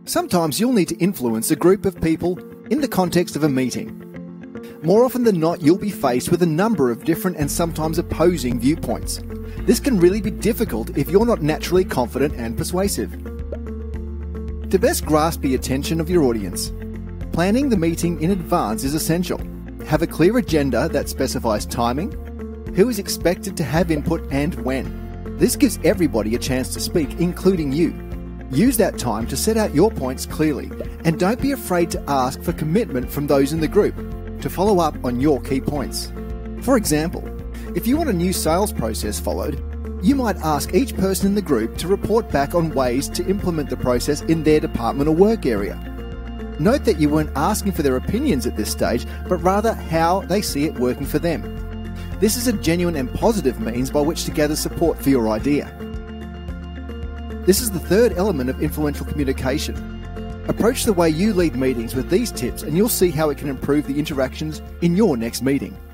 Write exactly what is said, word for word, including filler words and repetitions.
Sometimes you'll need to influence a group of people in the context of a meeting. More often than not, you'll be faced with a number of different and sometimes opposing viewpoints. This can really be difficult if you're not naturally confident and persuasive. To best grasp the attention of your audience, planning the meeting in advance is essential. Have a clear agenda that specifies timing, who is expected to have input and when. This gives everybody a chance to speak, including you. Use that time to set out your points clearly, and don't be afraid to ask for commitment from those in the group to follow up on your key points. For example, if you want a new sales process followed, you might ask each person in the group to report back on ways to implement the process in their department or work area. Note that you weren't asking for their opinions at this stage, but rather how they see it working for them. This is a genuine and positive means by which to gather support for your idea. This is the third element of influential communication. Approach the way you lead meetings with these tips and you'll see how it can improve the interactions in your next meeting.